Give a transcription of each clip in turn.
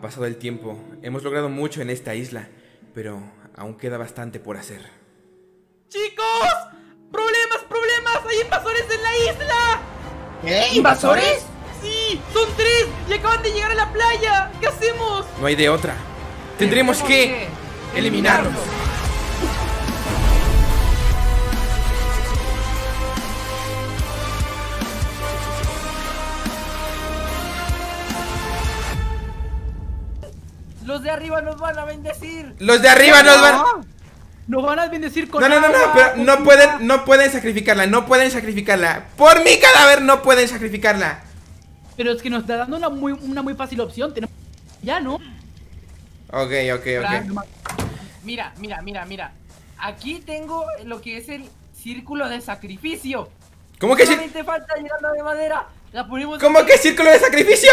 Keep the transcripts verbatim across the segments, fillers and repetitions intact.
pasado el tiempo, hemos logrado mucho en esta isla, pero aún queda bastante por hacer. ¡Chicos! ¡Problemas, problemas! ¡Hay invasores en la isla! ¿Qué? ¿Invasores? ¡Sí! ¡Son tres! ¡Y acaban de llegar a la playa! ¿Qué hacemos? No hay de otra. Tendremos que eliminarlos. Los de arriba nos van a bendecir. Los de arriba nos van... Nos van a bendecir con No, no, no, no, agua, pero no comida. pueden, no pueden sacrificarla, no pueden sacrificarla. Por mi cadáver no pueden sacrificarla. Pero es que nos está dando una muy, una muy fácil opción. Tenemos... Ya, ¿no? Ok, ok, ok. Mira, mira, mira, mira. Aquí tengo lo que es el círculo de sacrificio. ¿Cómo que sí? Solamente falta llegar la de madera. La ponemos ¿Cómo aquí. que círculo de sacrificio?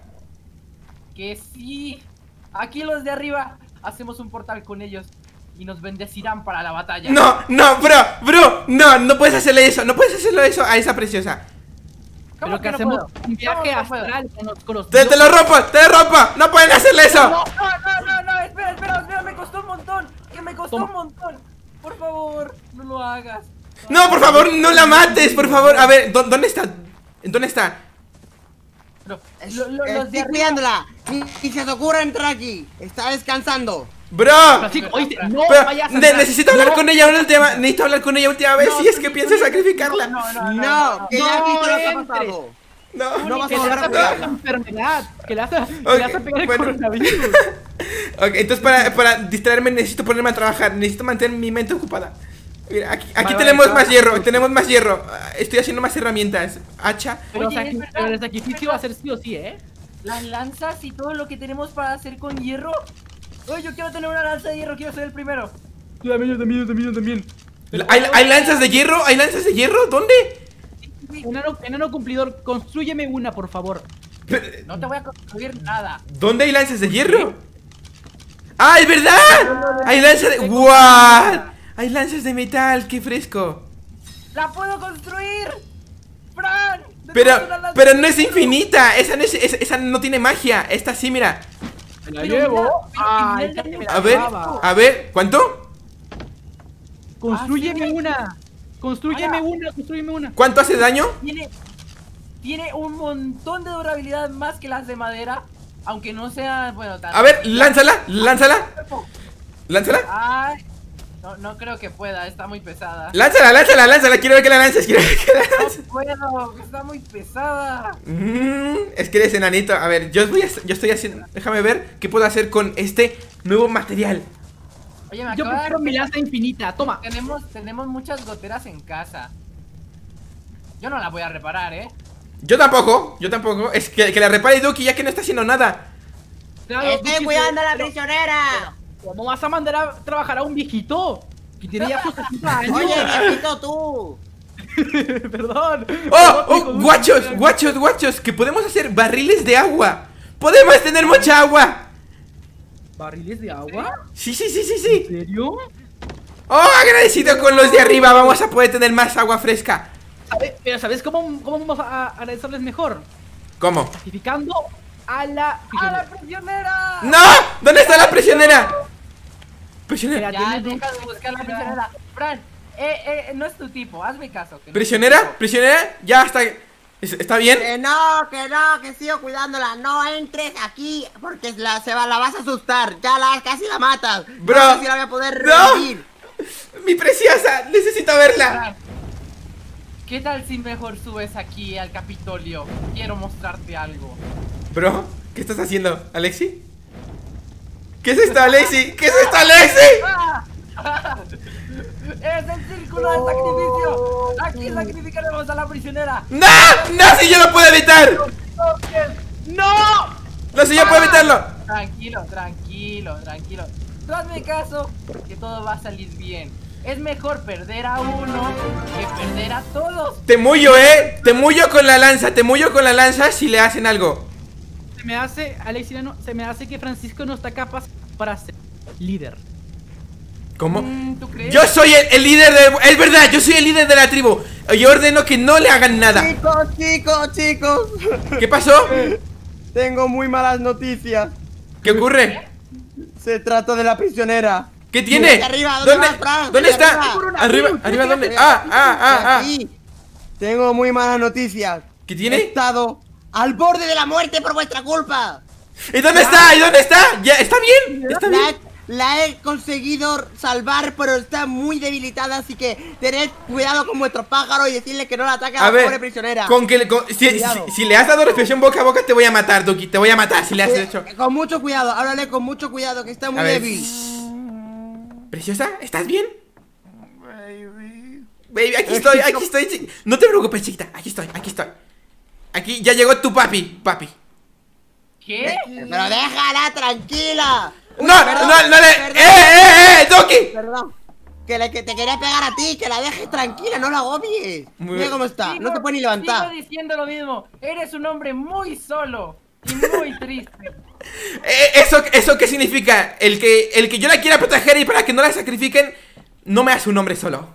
Que sí. Aquí los de arriba hacemos un portal con ellos y nos bendecirán para la batalla. No, no, bro, bro, no, no puedes hacerle eso, no puedes hacerle eso a esa preciosa. ¿Cómo Pero que no hacemos puedo? un ¿Cómo viaje que no puedo? astral con los, con los Te, te lo rompo, te lo rompo, no pueden hacerle eso. No, no, no, no, espera, espera, espera, me costó un montón. Que me costó Toma. un montón. Por favor, no lo hagas. No, por favor, no la mates, por favor. A ver, ¿dó- ¿dónde está? ¿Dónde está? No, lo- lo- los de Estoy arriba. cuidándola. Ni, ni se te ocurra entrar aquí. Está descansando. Bro, Francisco, oíste, no pero vayas a ne- entrar. necesito hablar No. con ella una última, necesito hablar con ella última vez No, si es tú- que tú- piensas tú- sacrificarla. No, no, no, No, no, que no. ya has no visto lo que ha entres. pasado. No, No vas a Que le volver vas a a pegar la pegarla. enfermedad. Que le vas a, que Ok, le vas a pegar el bueno. coronavirus. Ok, entonces para, para distraerme necesito ponerme a trabajar, necesito mantener mi mente ocupada. Mira, aquí, aquí Vale, tenemos vale, más vale. hierro, tenemos más hierro. Ah, Estoy haciendo más herramientas. Hacha. Pero, Oye, sacri- es verdad, pero el es sacrificio verdad. va a ser sí o sí, ¿eh? Las lanzas y todo lo que tenemos para hacer con hierro. Oye, yo quiero tener una lanza de hierro, quiero ser el primero. Yo también, yo también, yo también, yo también. ¿Hay, hay lanzas de hierro? ¿Hay lanzas de hierro? ¿Dónde? Enano, enano cumplidor, construyeme una, por favor. Pero, No te voy a construir nada. ¿dónde hay lanzas de hierro? ¡Ah, es verdad! Hay lanzas de... ¡Wow! Hay lanzas de metal, qué fresco. ¡La puedo construir! ¡Fran! Pero, tenemos una lanza pero de no es hierro. infinita. Esa no, es, esa, esa no tiene magia. Esta sí, mira. Me la Pero llevo. mira, Ay, mira, que me mira, la A ver, llevaba. a ver, ¿cuánto? Construyeme Ah, sí. una. Construyeme Ahora. una, construyeme una. ¿Cuánto hace daño? Tiene, tiene un montón de durabilidad más que las de madera. Aunque no sea, bueno, tan... A ver, lánzala, lánzala. Lánzala. Ay, no, no creo que pueda, está muy pesada. Lánzala, lánzala, lánzala. Quiero ver que la lances, quiero ver que la lances. No puedo, está muy pesada. Mm, es que eres enanito. A ver, yo, voy a, yo estoy haciendo... Déjame ver qué puedo hacer con este nuevo material. Oye, me Yo acaba de prefiero mi dar- lanza infinita. Toma. Tenemos, tenemos muchas goteras en casa. Yo no la voy a reparar, ¿eh? Yo tampoco, yo tampoco. Es que, que la repare Duki ya que no está haciendo nada. Claro, Estoy Duki, cuidando a la pero- prisionera. ¿Cómo vas a mandar a trabajar a un viejito? Que tiene ya sus sesenta años. Oye, viejito tú. Perdón. ¡Oh! Perdón, ¡Oh! hijo, ¡Guachos! Duki. ¡Guachos! ¡Guachos! Que podemos hacer barriles de agua. ¡Podemos tener mucha agua! ¿Barriles de agua? Sí, sí, sí, sí, ¿En sí. serio? ¡Oh! Agradecido con los de arriba. Vamos a poder tener más agua fresca. ¿Sabe- Pero ¿sabes cómo, cómo vamos a agradecerles mejor? ¿Cómo? Sacrificando a la ¡A prisionera. la prisionera! ¡No! ¿Dónde está la prisionera? ¿Prisionera? Espera. Ya, Tienes deja de buscar a la prisionera. Fran, eh, eh, no es tu tipo, hazme caso. que no es tu ¿Prisionera? tipo. ¿Prisionera? Ya está. ¿Es- ¿Está bien? Que no, que no, que sigo cuidándola. No entres aquí porque la, se va, la vas a asustar. Ya la casi la matas. Bro, No sé si la voy a poder no. revivir. ¡Mi preciosa! ¡Necesito verla! Fran, ¿qué tal si mejor subes aquí al Capitolio? Quiero mostrarte algo. Bro, ¿qué estás haciendo, Alexi? ¿Qué es esto, Alexi? ¿Qué es esto, Alexi? ¡Ah! ¡Es el círculo del sacrificio! Aquí sacrificaremos a la prisionera. ¡No! ¡No! ¡Si yo no puedo evitar! ¡No! ¡No! ¡Si yo puedo evitarlo! Tranquilo, tranquilo, tranquilo. Tú hazme caso, que todo va a salir bien. Es mejor perder a uno que perder a todos. Te mullo, eh. Te mullo con la lanza. Te mullo con la lanza si le hacen algo. Se me hace, Alexina, no, se me hace que Francisco no está capaz para ser líder. ¿Cómo? Mm, ¿Tú crees? Yo soy el, el líder de... Es verdad, yo soy el líder de la tribu. Yo ordeno que no le hagan nada. Chicos, chicos, chicos. ¿Qué pasó? Tengo muy malas noticias. ¿Qué ocurre? Se trata de la prisionera. ¿Qué tiene? Arriba, ¿dónde ¿Dónde, vas, Fran? ¿Dónde está? Arriba. Arriba, arriba, ¿dónde? Ah, ah, ah, ah. Aquí. Tengo muy malas noticias. ¿Qué He tiene? estado al borde de la muerte por vuestra culpa. ¿Y dónde está? ¿Y dónde está? ¿Ya está bien? ¿Está La, bien? la he conseguido salvar, pero está muy debilitada, así que tened cuidado con vuestro pájaro y decirle que no la ataque a, A la ver, pobre prisionera. con que le- con- si, si, Cuidado. si le has dado respiración boca a boca te voy a matar, Duki. Te voy a matar si le has Eh, hecho. Con mucho cuidado, háblale con mucho cuidado, que está muy A ver. débil. ¿Preciosa? ¿Estás bien? Baby, aquí estoy, aquí estoy, chi- no te preocupes, chiquita, aquí estoy, aquí estoy. Aquí ya llegó tu papi, papi. ¿Qué? Pero déjala tranquila. Uy, No, perdón, no, no le... perdón, ¡Eh, eh, eh! ¡Duki! Perdón. Que, le, que te quería pegar a ti, que la dejes tranquila, no la agobies. Muy Mira bien. cómo está, Sigo- no te puede ni levantar. Sigo diciendo lo mismo. Eres un hombre muy solo y muy triste. Eh, ¿Eso, ¿Eso qué significa? El que, el que yo la quiera proteger y para que no la sacrifiquen no me hace un hombre solo.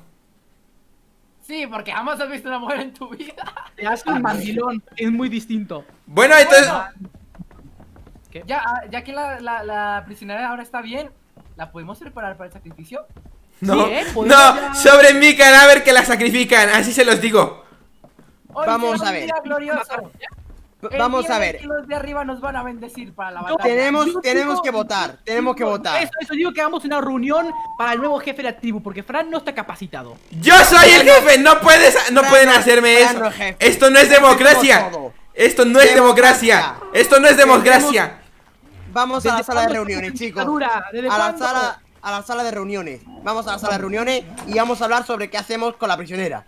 Sí, porque jamás has visto una mujer en tu vida. Te hace un mandilón. Es muy distinto. Bueno, entonces... Bueno, ¿Qué? ya, ya que la, la, la prisionera ahora está bien, ¿la podemos preparar para el sacrificio? No, Sí, ¿eh? Podemos no, ya- sobre mi cadáver que la sacrifican, así se los digo. Hoy Vamos será a un ver. día glorioso. El Vamos día a en ver. que los de arriba nos van a bendecir para la Yo- batalla. Tenemos, Digo, tenemos digo, que votar, tenemos que votar. Eso, eso, digo que hagamos una reunión para el nuevo jefe de la tribu, porque Fran no está capacitado. Yo soy el jefe, no puedes, no Fran pueden no- hacerme Fran eso. no es jefe. Esto no es democracia. Hacemos todo. Esto no es democracia. Democracia. Esto no es democracia. Vamos a la ¿Desde sala de cuándo reuniones, está chicos. dictadura? ¿Desde A la cuándo? sala, a la sala de reuniones. Vamos a la sala de reuniones y vamos a hablar sobre qué hacemos con la prisionera.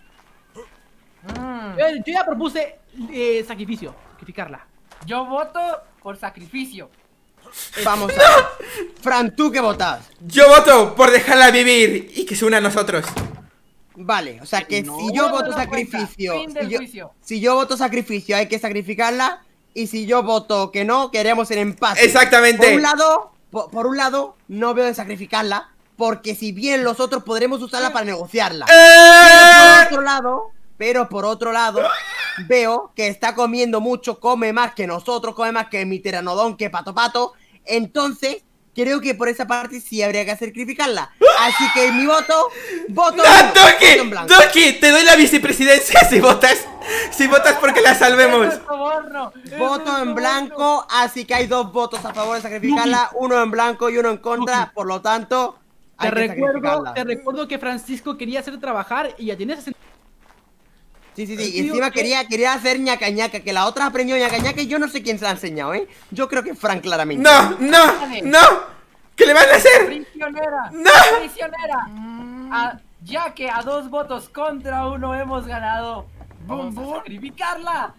Mm, Yo, yo ya propuse eh, sacrificio, sacrificarla. Yo voto por sacrificio. Vamos a ver. Fran, ¿tú qué votas? Yo voto por dejarla vivir y que se una a nosotros. Vale, o sea que No, si yo no voto lo sacrificio, cuenta. Fin del si yo, juicio. si yo voto sacrificio hay que sacrificarla y si yo voto que no, queremos el empate. Exactamente. Por un lado, por, por un lado, no veo de sacrificarla porque si bien los otros podremos usarla para negociarla. Pero ¡Eh! por otro lado, pero por otro lado, veo que está comiendo mucho, come más que nosotros, come más que mi pteranodón, que Pato Pato. Entonces, creo que por esa parte sí habría que sacrificarla. Así que mi voto, voto, ¡No, voto en Duki! blanco. ¡Duki! Te doy la vicepresidencia si votas. Si votas porque la salvemos. ¡Eso es soborno! ¡Eso Voto es en soborno! blanco, así que hay dos votos a favor de sacrificarla, uno en blanco y uno en contra, por lo tanto, Te hay que recuerdo, sacrificarla. te recuerdo que Francisco quería hacer trabajar y ya tienes sesenta. Sí, sí, sí, y Digo encima que- quería, quería hacer ñaca ñaca, que la otra aprendió ñaca ñaca y yo no sé quién se la ha enseñado, ¿eh? Yo creo que Frank claramente. No, no, no. ¿Qué le van a hacer? ¡Prisionera! ¡No! ¡Prisionera! A- ya que a dos votos contra uno hemos ganado, vamos a sacrificarla.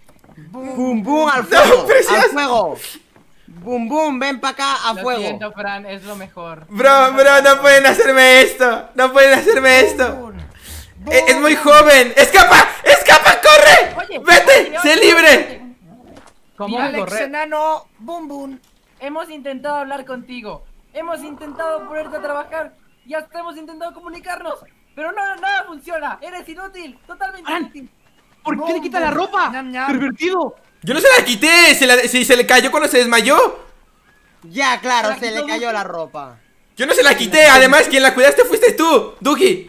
¡Bum, bum, al fuego! preciosa. ¡Al fuego! ¡Bum, bum, ven para acá, a Lo fuego! siento, Fran, es lo mejor. Bro, bro, no pueden hacerme esto. No pueden hacerme esto. Es, es muy joven. ¡Escapa! ¡Escapa! ¡Corre! Oye, ¡Vete! oye, ¡Sé oye, libre! oye. ¿Cómo Mira, que correr? enano, bum bum. Hemos intentado hablar contigo, hemos intentado ponerte a trabajar y hasta hemos intentado comunicarnos, pero nada, nada funciona. Eres inútil, totalmente Fran. inútil. ¿Por qué le quita la ropa? Ñam, ñam. ¡Pervertido! Yo no se la quité. Se la, si se le cayó cuando se desmayó. Ya, claro, La se le quitó cayó Duki. la ropa. Yo no se la quité. Además, quien la cuidaste fuiste tú, Duki.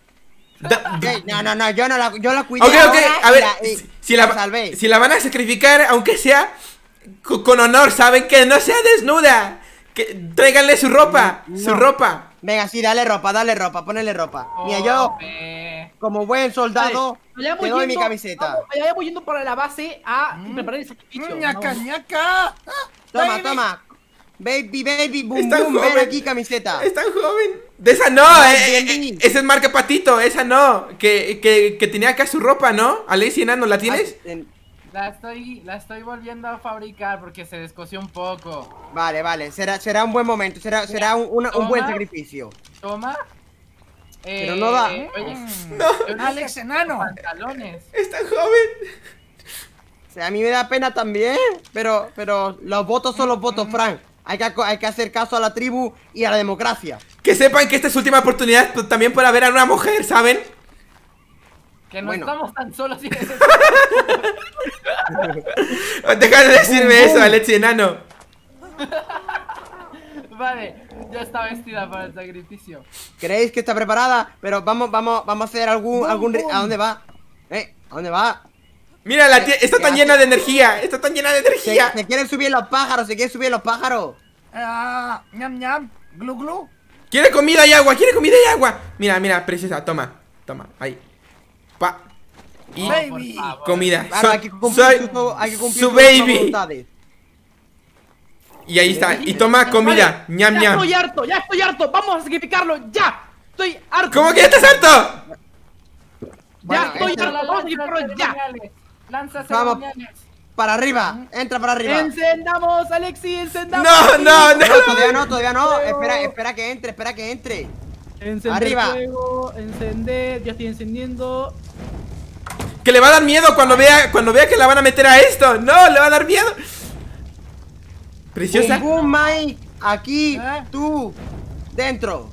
Da- ¿Qué? No, no, no, yo no la, yo la cuidé Ok, ok, ahora a y ver, la- y- si, si la, la salvé. si la van a sacrificar, aunque sea co- con honor, ¿saben? Que no sea desnuda. Que tráiganle su ropa, su No. ropa. Venga, sí, dale ropa, dale ropa, ponele ropa. Mira, yo, Jope. como buen soldado, Vayamos te doy mi yendo- camiseta. vamos- Vayamos yendo para la base a preparar el sacrificio. ñaca ¿no? ñaca. Toma, Baby. toma. Baby, baby, boom, Es tan boom, ven joven. aquí, camiseta. Es tan joven. De esa no, No, eh, bien, eh, bien. esa es marca Patito, esa no. Que, que, que tenía acá su ropa, ¿no? Alexi Enano, ¿la tienes? Ah, en- La estoy, la estoy volviendo a fabricar porque se descosió un poco. Vale, vale, será, será un buen momento, será, será un, una- un buen toma. sacrificio. Toma. Pero no da. Oye, No, yo no Alex sé enano. pantalones. es tan joven. O sea, a mí me da pena también, pero, pero los votos son los votos, Frank. Hay que, aco- hay que hacer caso a la tribu y a la democracia. Que sepan que esta es su última oportunidad pues, también para ver a una mujer, ¿saben? Que no Bueno. estamos tan solos y Deja de decirme Bum, eso, bum. Alexi Enano. Vale, ya está vestida para el sacrificio. ¿Creéis que está preparada? Pero vamos, vamos, vamos a hacer algún, Bum, algún... ri- bum. ¿A dónde va? ¿Eh? ¿A dónde va? Mira, la tía ¿Qué- está qué tan hace? llena de energía. Está tan llena de Se, energía. se quieren subir los pájaros, se quieren subir los pájaros. Ah, ñam ñam, glu glu. Quiere comida y agua, quiere comida y agua. Mira, mira, princesa, toma. Toma, ahí. Pa. Y Oh, Baby. por favor. comida. Claro, So- hay que cumplir, soy su, hay que cumplir su sus baby. voluntades. Y ahí está. Y toma comida. Vale, ñam ya ñam. estoy harto, ya estoy harto. Vamos a sacrificarlo, ya. Estoy harto. ¿Cómo que ya estás harto? Ya Bueno, estoy entra- harto. Vamos a sacrificarlo ya. Lanza Vamos. ceremoniales. Para arriba, entra para arriba. Encendamos, Alexi, encendamos. No, no, no. No, todavía no, todavía no. Fuego. Espera, espera que entre, espera que entre. Encender Arriba. fuego, encender, ya estoy encendiendo. Que le va a dar miedo cuando vea cuando vea que la van a meter a esto. No, le va a dar miedo. Preciosa. Boom, boom, Mike. Aquí, ¿Eh? tú, dentro.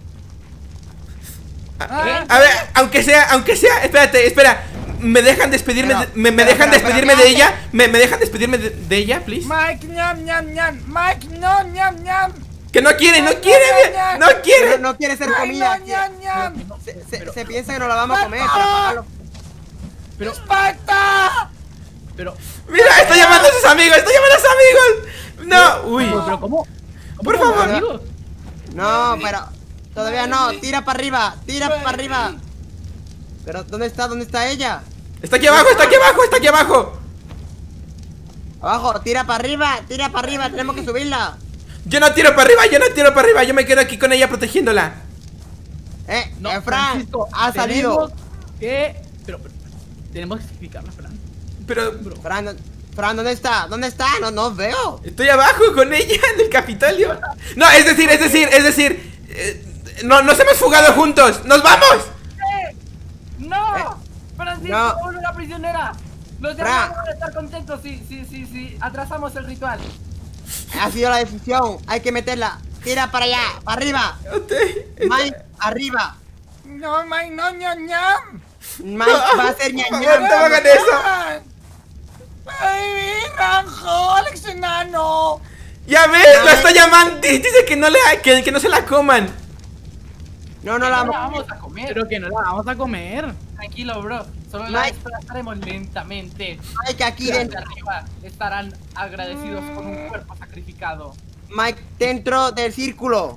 Ah, A ver, aunque sea, aunque sea, espérate, espera. ¿Me dejan despedirme Pero, de, me, me pero, dejan pero, despedirme pero, de ella? ¿Me, me dejan despedirme de, de ella, please? Mike, ñam ñam ñam. Mike, no, ñam ñam. Que no quiere, no quiere, ve- no Pero quiere. no quiere ser Ay, comida. no, ñam ñam. Se, se- se piensa que nos la vamos a comer. Para pagarlo. Pero, ¡Esparta! pero, Mira, está llamando a sus amigos, está llamando a sus amigos. No, uy. pero, pero ¿cómo? Por ¿Cómo, favor. amigos? No, pero todavía no. Tira para arriba, tira para arriba. Pero ¿dónde está? ¿Dónde está ella? Está aquí abajo, está aquí abajo, está aquí abajo. Abajo, tira para arriba, tira para arriba. Tenemos que subirla. Yo no tiro para arriba, yo no tiro para arriba. Yo me quedo aquí con ella protegiéndola. Eh, No, eh, Fran, Francisco, ha salido. tenemos que, pero, pero, tenemos que explicarla, Fran. Pero Fran, Fran, ¿dónde está? ¿Dónde está? No, no os veo. estoy abajo con ella en el Capitolio. No, es decir, es decir, es decir eh, no, nos hemos fugado juntos. ¡Nos vamos! ¡Eh! ¡No! Francisco, no. vuelve la prisionera. Los Fra. demás van a estar contentos si, si, si, si atrasamos el ritual. Ha sido la decisión. Hay que meterla. Tira para allá, para arriba. Mike, arriba. No, Mike, no, ñam ñam. Mike va a ser Por favor, ñaña. no hagan eso. Baby, Ranjo, Alex enano. Ya ves, lo está llamando. Dice que no, le, que, que no se la coman. No, no la No la vamos. vamos a comer. Pero que no la vamos a comer. Tranquilo, bro. Solo la Mike. desplazaremos lentamente. Mike, aquí Los de dentro. arriba estarán agradecidos con un cuerpo sacrificado. Mike, dentro del círculo.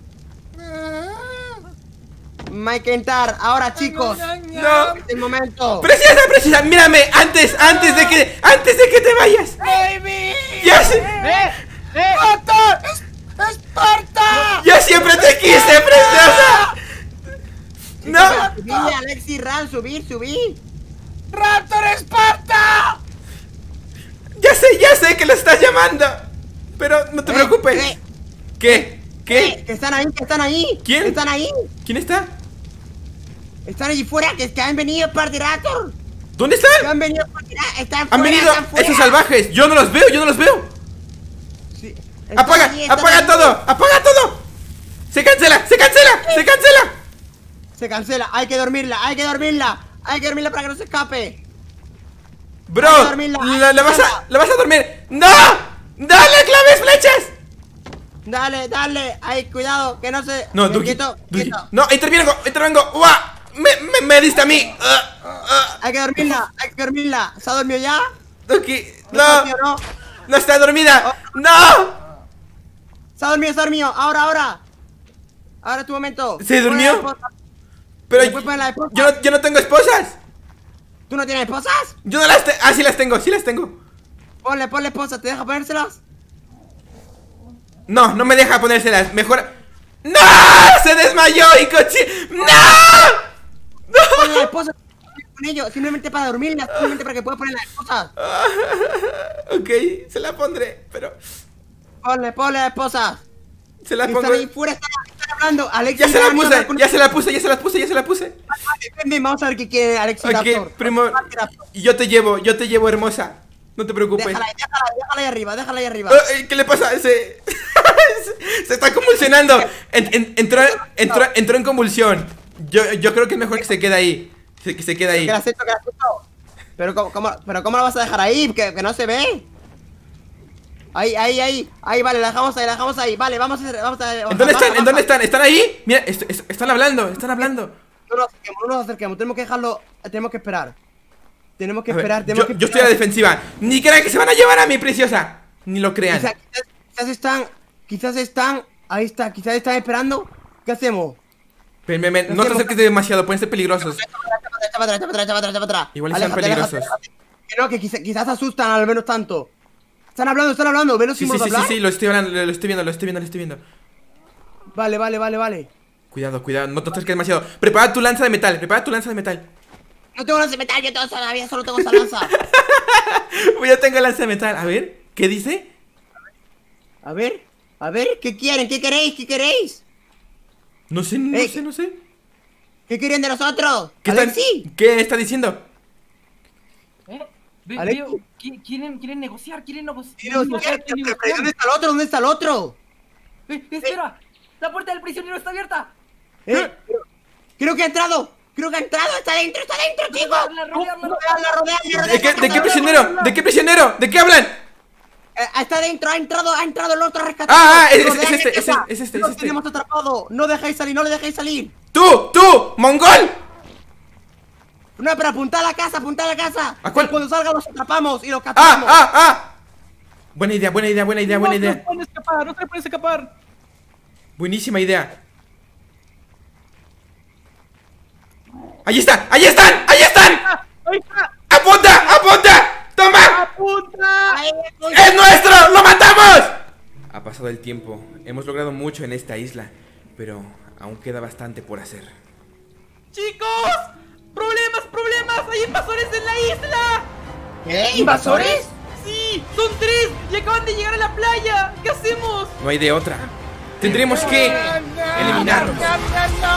Mike, entrar. Ahora, chicos. No. Es el momento. Preciosa, preciosa, mírame. Antes, antes de que, antes de que te vayas. Baby. Ya sé. ¡Eh! ¡Eh! ¡Esparta! ¡Es- ¡Esparta! Yo siempre te quise, preciosa. No. Subir, Alexi, Ran, subir, subir. ¡Raptor Esparta! Ya sé, ya sé que lo estás llamando. Pero no te Eh, preocupes. eh, ¿Qué? eh, ¿Qué? que están ahí, que están ahí. ¿Quién? Que están ahí. ¿Quién está? Están allí fuera, que, que han venido para el Raptor. ¿Dónde Que están? han venido para tirar. Están Han fuera, venido están fuera. esos salvajes. Yo no los veo, yo no los veo. Sí, están Apaga, allí, están apaga allí. todo, apaga todo. Se cancela, se cancela, se cancela. Se cancela, hay que dormirla, hay que dormirla. Hay que dormirla para que no se escape. Bro, Hay que dormirla, hay la, que la vas a, dormirla. la vas a dormir. ¡No! ¡Dale claves, flechas! Dale, dale, ay, cuidado, que no se. No, Eh, Duki, quieto, Duki. quieto. No, intervengo, intervengo. ¡Uah! Me, me, me diste a mí. Ah, ah. Hay que dormirla, hay que dormirla. ¿Se ha dormido ya? Duki, ¿Se ha no, dormido, no? no está dormida. ¡No! Se ha dormido, se ha dormido. Ahora, ahora. Ahora es tu momento. ¿Se durmió? Pon la esposa. Pero ¿Me puedes poner la esposa? yo no, yo no tengo esposas. ¿Tú no tienes esposas? Yo no las tengo. Ah, sí las tengo, sí las tengo. Ponle, ponle esposa, ¿te deja ponérselas? No, no me deja ponérselas. Mejor. ¡No! ¡Se desmayó y cochi! ¡No! Ponle la esposa con ello, simplemente para dormirla, simplemente para que puedas poner la esposa. Ok, se la pondré, pero. Ponle, ponle la esposa. Se la Están pongo. ahí fuera, están, están hablando. Alexis, Ya se la ven, puse, ven, ya se la puse, ya se la puse, ya se la puse. ven, ven, vamos a ver qué quiere Alexis Ok, Raptor. primo. Raptor. Yo te llevo, yo te llevo, hermosa. No te preocupes. Déjala, ahí, déjala, déjala ahí arriba, déjala ahí arriba. Oh, eh, ¿qué le pasa? Se, se está convulsionando. En- en- entró, entró, entró en convulsión. Yo, yo creo que es mejor que se quede ahí. Se- Que se quede ahí. Que la acepto, que la acepto. Pero ¿cómo, cómo- pero ¿cómo la vas a dejar ahí? Que, que no se ve. Ahí, ahí, ahí. Ahí, vale, la dejamos ahí, la dejamos ahí. Vale, vamos a hacer. Vamos a, ¿En dónde están? ¿En dónde están? ¿Están ahí? Mira, est est están hablando, están hablando. No nos acerquemos, no nos acerquemos. Tenemos que dejarlo. Tenemos que esperar. Tenemos que A ver, esperar. yo, Tenemos que yo estoy a la defensiva. Ni crean que se van a llevar a mi preciosa. Ni lo crean. Quizás, quizás, quizás están. Quizás están. Ahí está, quizás están esperando. ¿Qué hacemos? Ven, ven, ven, no te acerques demasiado, pueden ser peligrosos. Echa para atrás, echa para atrás, echa para atrás, echa para atrás. Igual sean Aléjate, aléjate, peligrosos. aléjate. Que no, que quizás, quizás asustan al menos tanto. Están hablando, están hablando. ¿Ven los Sí, sí, símbolos sí, de sí, hablar? sí, lo estoy hablando, lo estoy viendo, lo estoy viendo, lo estoy viendo. Vale, vale, vale, vale. Cuidado, cuidado, no te acerques demasiado. Prepara tu lanza de metal, prepara tu lanza de metal. No tengo lanza de metal, yo tengo todavía, solo tengo esa lanza. Pues yo tengo lanza de metal, a ver, ¿qué dice? A ver, a ver, ¿qué quieren? ¿Qué queréis? ¿Qué queréis? No sé, no Ey. sé, no sé. ¿Qué querían de nosotros? ¿Qué está, Alexi. ¿Qué está diciendo? ¿Eh? Ve- Alexi. veo- qui- quieren, quieren negociar, quieren negoci- Dios, negociar. ¿qué? Pero, pero, ¿dónde está el otro? ¿Dónde está el otro? Eh, espera, la puerta del prisionero está abierta. ¿Eh? Creo que ha entrado. Creo que ha entrado. Está dentro, está dentro, chicos. Rodearla, rodearla, Rodeadla, rodeadla, ¿De qué, rodeadla, de qué rodeadla. prisionero? ¿De qué prisionero? ¿De qué hablan? Eh, está dentro, ha entrado, ha entrado el otro rescatado. Ah, ah, es- es- Rodead es la este, es casa. este, es este, Lo es este. tenemos atrapado. No dejéis salir, no le dejéis salir. ¡Tú, tú, mongol! No, pero apuntad a la casa, apuntad a la casa. ¿A cuál? Cuando salga los atrapamos y los ¡Ah, capturamos. ah, ah! Buena idea, buena idea, buena idea, buena No se idea. pueden escapar, no se pueden escapar. Buenísima idea. ¡Ahí están! ¡Ahí están! ¡Ahí están! Ah, ahí está. ¡Apunta! ¡Apunta! ¡Toma! ¡Apunta! Ahí, uy. ¡Es nuestro! ¡Lo matamos! Ha pasado el tiempo. Hemos logrado mucho en esta isla, pero aún queda bastante por hacer. ¡Chicos! ¡Problemas, problemas! ¡Hay invasores en la isla! ¿Qué? ¿Invasores? ¡Sí! ¡Son tres! ¡Y acaban de llegar a la playa! ¿Qué hacemos? No hay de otra. Tendremos que eliminarlos. ¡No, no, no!